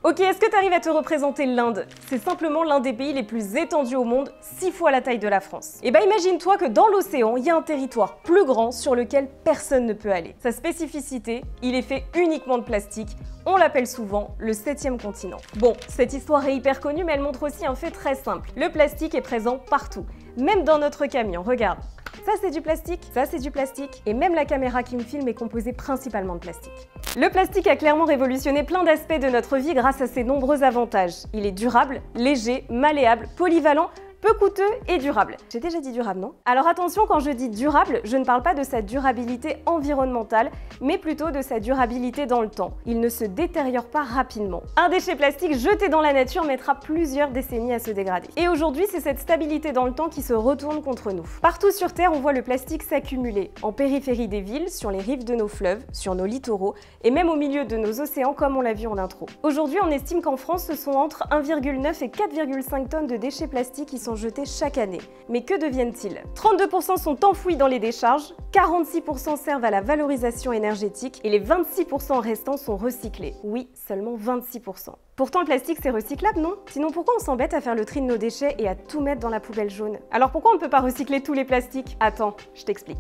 Ok, est-ce que tu arrives à te représenter l'Inde? C'est simplement l'un des pays les plus étendus au monde, 6 fois la taille de la France. Et bah imagine-toi que dans l'océan, il y a un territoire plus grand sur lequel personne ne peut aller. Sa spécificité, il est fait uniquement de plastique. On l'appelle souvent le 7e continent. Bon, cette histoire est hyper connue, mais elle montre aussi un fait très simple. Le plastique est présent partout, même dans notre camion, regarde. Ça c'est du plastique, ça c'est du plastique, et même la caméra qui me filme est composée principalement de plastique. Le plastique a clairement révolutionné plein d'aspects de notre vie grâce à ses nombreux avantages. Il est durable, léger, malléable, polyvalent, peu coûteux et durable. J'ai déjà dit durable, non? Alors attention, quand je dis durable, je ne parle pas de sa durabilité environnementale, mais plutôt de sa durabilité dans le temps. Il ne se détériore pas rapidement. Un déchet plastique jeté dans la nature mettra plusieurs décennies à se dégrader. Et aujourd'hui, c'est cette stabilité dans le temps qui se retourne contre nous. Partout sur Terre, on voit le plastique s'accumuler, en périphérie des villes, sur les rives de nos fleuves, sur nos littoraux, et même au milieu de nos océans, comme on l'a vu en intro. Aujourd'hui, on estime qu'en France, ce sont entre 1,9 et 4,5 tonnes de déchets plastiques qui sont jetés chaque année. Mais que deviennent-ils? 32% sont enfouis dans les décharges, 46% servent à la valorisation énergétique et les 26% restants sont recyclés. Oui, seulement 26%. Pourtant le plastique c'est recyclable, non? Sinon pourquoi on s'embête à faire le tri de nos déchets et à tout mettre dans la poubelle jaune? Alors pourquoi on ne peut pas recycler tous les plastiques? Attends, je t'explique.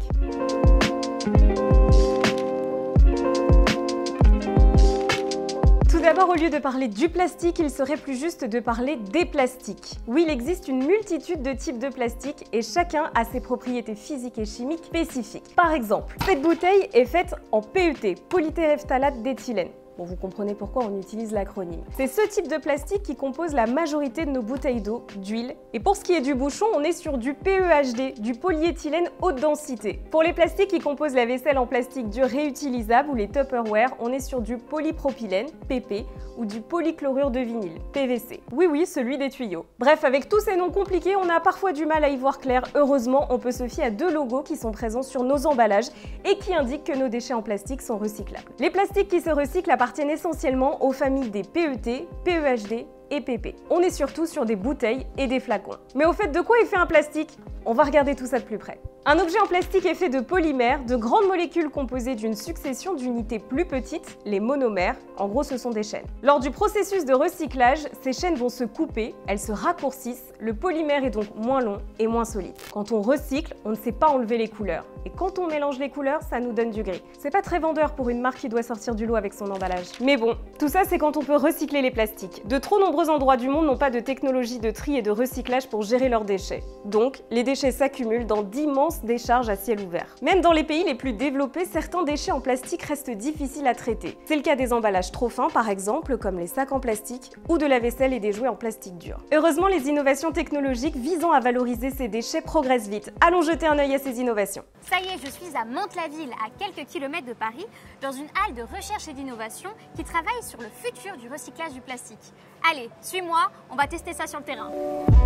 D'abord, au lieu de parler du plastique, il serait plus juste de parler des plastiques. Oui, il existe une multitude de types de plastique et chacun a ses propriétés physiques et chimiques spécifiques. Par exemple, cette bouteille est faite en PET, polytéréphtalate d'éthylène. Bon, vous comprenez pourquoi on utilise l'acronyme. C'est ce type de plastique qui compose la majorité de nos bouteilles d'eau, d'huile. Et pour ce qui est du bouchon, on est sur du PEHD, du polyéthylène haute densité. Pour les plastiques qui composent la vaisselle en plastique dur réutilisable ou les Tupperware, on est sur du polypropylène, PP, ou du polychlorure de vinyle, PVC. Oui, oui, celui des tuyaux. Bref, avec tous ces noms compliqués, on a parfois du mal à y voir clair. Heureusement, on peut se fier à 2 logos qui sont présents sur nos emballages et qui indiquent que nos déchets en plastique sont recyclables. Les plastiques qui se recyclent appartiennent essentiellement aux familles des PET, PEHD et PP. On est surtout sur des bouteilles et des flacons. Mais au fait, de quoi est fait un plastique? On va regarder tout ça de plus près. Un objet en plastique est fait de polymères, de grandes molécules composées d'une succession d'unités plus petites, les monomères. En gros, ce sont des chaînes. Lors du processus de recyclage, ces chaînes vont se couper, elles se raccourcissent, le polymère est donc moins long et moins solide. Quand on recycle, on ne sait pas enlever les couleurs. Et quand on mélange les couleurs, ça nous donne du gris. C'est pas très vendeur pour une marque qui doit sortir du lot avec son emballage. Mais bon, tout ça c'est quand on peut recycler les plastiques. De trop nombreux endroits du monde n'ont pas de technologie de tri et de recyclage pour gérer leurs déchets. Donc, les déchets s'accumulent dans d'immenses décharges à ciel ouvert. Même dans les pays les plus développés, certains déchets en plastique restent difficiles à traiter. C'est le cas des emballages trop fins par exemple, comme les sacs en plastique, ou de la vaisselle et des jouets en plastique dur. Heureusement, les innovations technologiques visant à valoriser ces déchets progressent vite. Allons jeter un œil à ces innovations. Ça y est, je suis à Mantes-la-Ville, à quelques kilomètres de Paris, dans une halle de recherche et d'innovation qui travaille sur le futur du recyclage du plastique. Allez, suis-moi, on va tester ça sur le terrain.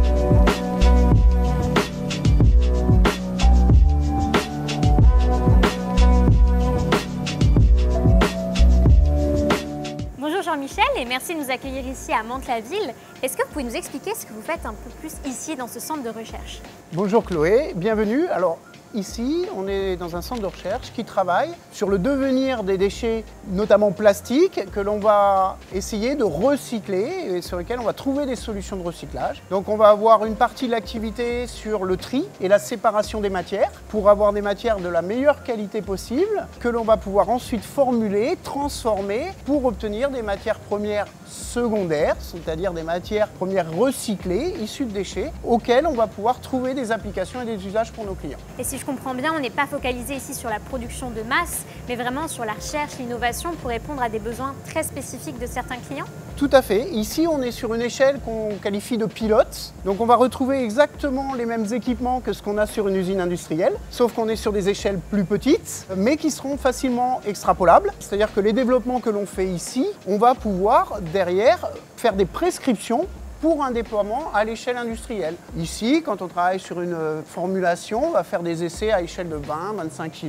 Bonjour Jean-Michel et merci de nous accueillir ici à Mantes-la-Ville. Est-ce que vous pouvez nous expliquer ce que vous faites un peu plus ici dans ce centre de recherche? Bonjour Chloé, bienvenue. Alors ici, on est dans un centre de recherche qui travaille sur le devenir des déchets, notamment plastiques, que l'on va essayer de recycler et sur lesquels on va trouver des solutions de recyclage. Donc on va avoir une partie de l'activité sur le tri et la séparation des matières pour avoir des matières de la meilleure qualité possible que l'on va pouvoir ensuite formuler, transformer pour obtenir des matières premières secondaires, c'est-à-dire des matières premières recyclées, issues de déchets, auxquelles on va pouvoir trouver des applications et des usages pour nos clients. Et si je comprends bien, on n'est pas focalisé ici sur la production de masse, mais vraiment sur la recherche, l'innovation pour répondre à des besoins très spécifiques de certains clients? Tout à fait. Ici, on est sur une échelle qu'on qualifie de pilote. Donc on va retrouver exactement les mêmes équipements que ce qu'on a sur une usine industrielle, sauf qu'on est sur des échelles plus petites, mais qui seront facilement extrapolables. C'est-à-dire que les développements que l'on fait ici, on va pouvoir derrière faire des prescriptions pour un déploiement à l'échelle industrielle. Ici, quand on travaille sur une formulation, on va faire des essais à échelle de 20-25 kg.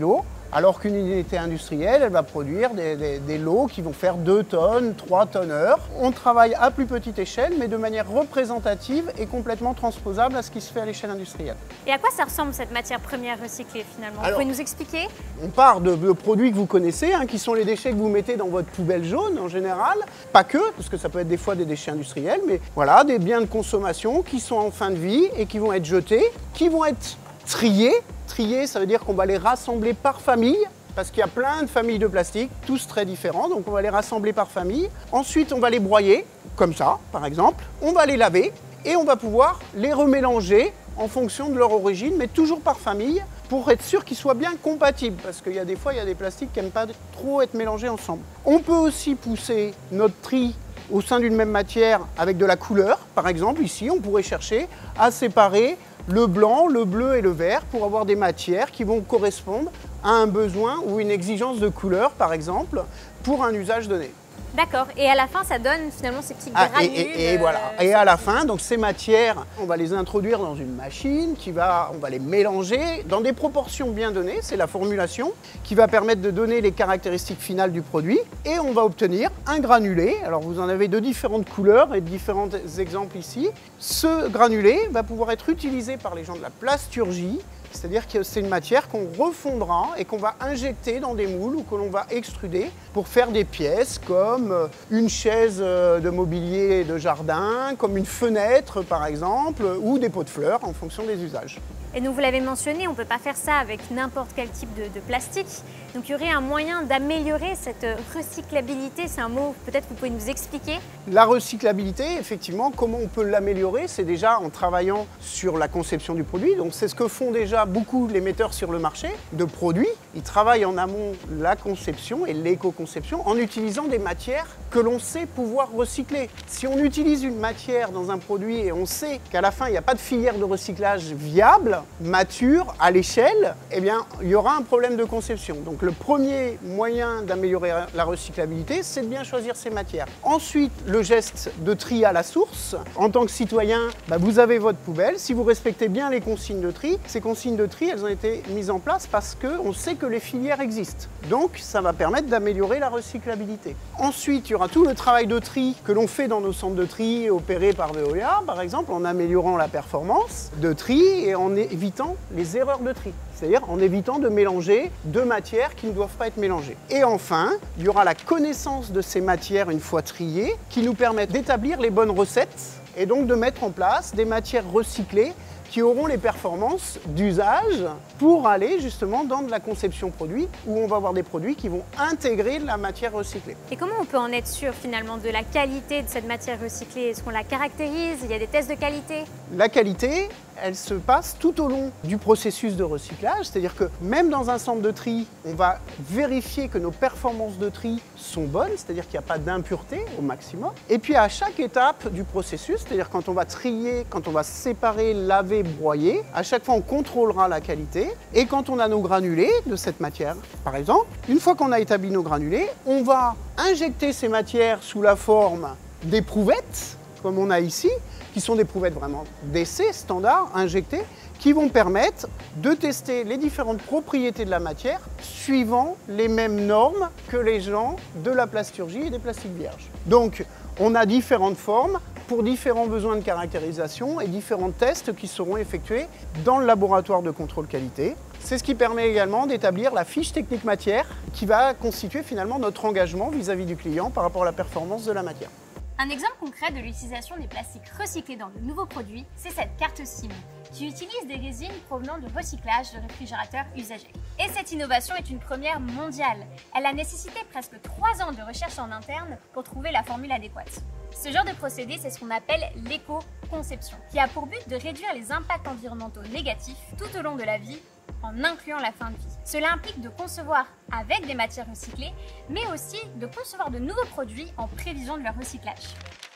Alors qu'une unité industrielle, elle va produire des lots qui vont faire 2 tonnes, 3 tonnes heure. On travaille à plus petite échelle, mais de manière représentative et complètement transposable à ce qui se fait à l'échelle industrielle. Et à quoi ça ressemble cette matière première recyclée finalement? Vous pouvez nous expliquer? On part de produits que vous connaissez, hein, qui sont les déchets que vous mettez dans votre poubelle jaune en général. Pas que, parce que ça peut être des fois des déchets industriels, mais voilà, des biens de consommation qui sont en fin de vie et qui vont être jetés, qui vont être triés. Triés, ça veut dire qu'on va les rassembler par famille, parce qu'il y a plein de familles de plastique, tous très différents, donc on va les rassembler par famille. Ensuite, on va les broyer, comme ça, par exemple. On va les laver et on va pouvoir les remélanger en fonction de leur origine, mais toujours par famille, pour être sûr qu'ils soient bien compatibles, parce qu'il y a des fois, il y a des plastiques qui n'aiment pas trop être mélangés ensemble. On peut aussi pousser notre tri au sein d'une même matière avec de la couleur. Par exemple, ici, on pourrait chercher à séparer le blanc, le bleu et le vert pour avoir des matières qui vont correspondre à un besoin ou une exigence de couleur, par exemple, pour un usage donné. D'accord, et à la fin ça donne finalement ces petits granules. Et voilà, et à la fin, donc ces matières, on va les introduire dans une machine, on va les mélanger dans des proportions bien données, c'est la formulation, qui va permettre de donner les caractéristiques finales du produit, et on va obtenir un granulé. Alors vous en avez de différentes couleurs et de différents exemples ici. Ce granulé va pouvoir être utilisé par les gens de la plasturgie. C'est-à-dire que c'est une matière qu'on refondra et qu'on va injecter dans des moules ou que l'on va extruder pour faire des pièces comme une chaise de mobilier de jardin, comme une fenêtre par exemple, ou des pots de fleurs en fonction des usages. Et donc vous l'avez mentionné, on ne peut pas faire ça avec n'importe quel type de plastique. Donc il y aurait un moyen d'améliorer cette recyclabilité, c'est un mot peut-être que vous pouvez nous expliquer? La recyclabilité, effectivement, comment on peut l'améliorer? C'est déjà en travaillant sur la conception du produit. Donc c'est ce que font déjà beaucoup les metteurs sur le marché de produits. Ils travaillent en amont la conception et l'éco-conception en utilisant des matières que l'on sait pouvoir recycler. Si on utilise une matière dans un produit et on sait qu'à la fin il n'y a pas de filière de recyclage viable, mature, à l'échelle, eh bien il y aura un problème de conception. Donc le premier moyen d'améliorer la recyclabilité, c'est de bien choisir ces matières. Ensuite, le geste de tri à la source. En tant que citoyen, vous avez votre poubelle. Si vous respectez bien les consignes de tri, ces consignes de tri, elles ont été mises en place parce qu'on sait que les filières existent. Donc ça va permettre d'améliorer la recyclabilité. Ensuite, il y aura tout le travail de tri que l'on fait dans nos centres de tri opérés par Veolia, par exemple, en améliorant la performance de tri et en évitant les erreurs de tri. C'est-à-dire en évitant de mélanger deux matières qui ne doivent pas être mélangées. Et enfin, il y aura la connaissance de ces matières une fois triées qui nous permettent d'établir les bonnes recettes et donc de mettre en place des matières recyclées qui auront les performances d'usage pour aller justement dans de la conception produit où on va avoir des produits qui vont intégrer la matière recyclée. Et comment on peut en être sûr finalement de la qualité de cette matière recyclée? Est-ce qu'on la caractérise? Il y a des tests de qualité? La qualité, elle se passe tout au long du processus de recyclage, c'est-à-dire que même dans un centre de tri, on va vérifier que nos performances de tri sont bonnes, c'est-à-dire qu'il n'y a pas d'impureté au maximum. Et puis à chaque étape du processus, c'est-à-dire quand on va trier, quand on va séparer, laver, broyer, à chaque fois on contrôlera la qualité. Et quand on a nos granulés de cette matière, par exemple, une fois qu'on a établi nos granulés, on va injecter ces matières sous la forme d'éprouvettes, comme on a ici, qui sont des éprouvettes vraiment d'essai standard injectées, qui vont permettre de tester les différentes propriétés de la matière suivant les mêmes normes que les gens de la plasturgie et des plastiques vierges. Donc, on a différentes formes pour différents besoins de caractérisation et différents tests qui seront effectués dans le laboratoire de contrôle qualité. C'est ce qui permet également d'établir la fiche technique matière qui va constituer finalement notre engagement vis-à-vis du client par rapport à la performance de la matière. Un exemple concret de l'utilisation des plastiques recyclés dans de nouveaux produits, c'est cette carte SIM, qui utilise des résines provenant du recyclage de réfrigérateurs usagés. Et cette innovation est une première mondiale. Elle a nécessité presque 3 ans de recherche en interne pour trouver la formule adéquate. Ce genre de procédé, c'est ce qu'on appelle l'éco-conception, qui a pour but de réduire les impacts environnementaux négatifs tout au long de la vie, en incluant la fin de vie. Cela implique de concevoir avec des matières recyclées, mais aussi de concevoir de nouveaux produits en prévision de leur recyclage.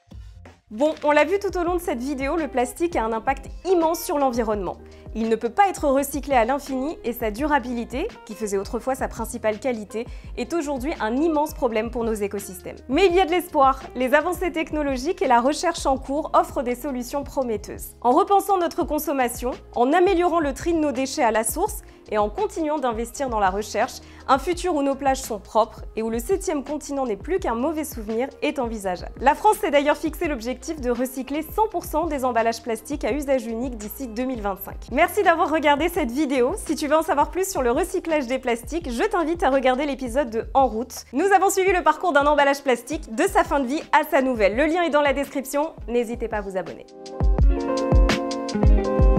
Bon, on l'a vu tout au long de cette vidéo, le plastique a un impact immense sur l'environnement. Il ne peut pas être recyclé à l'infini et sa durabilité, qui faisait autrefois sa principale qualité, est aujourd'hui un immense problème pour nos écosystèmes. Mais il y a de l'espoir. Les avancées technologiques et la recherche en cours offrent des solutions prometteuses. En repensant notre consommation, en améliorant le tri de nos déchets à la source et en continuant d'investir dans la recherche, un futur où nos plages sont propres et où le 7e continent n'est plus qu'un mauvais souvenir est envisageable. La France s'est d'ailleurs fixé l'objectif de recycler 100% des emballages plastiques à usage unique d'ici 2025. Merci d'avoir regardé cette vidéo. Si tu veux en savoir plus sur le recyclage des plastiques, je t'invite à regarder l'épisode de En route. Nous avons suivi le parcours d'un emballage plastique de sa fin de vie à sa nouvelle. Le lien est dans la description, n'hésitez pas à vous abonner.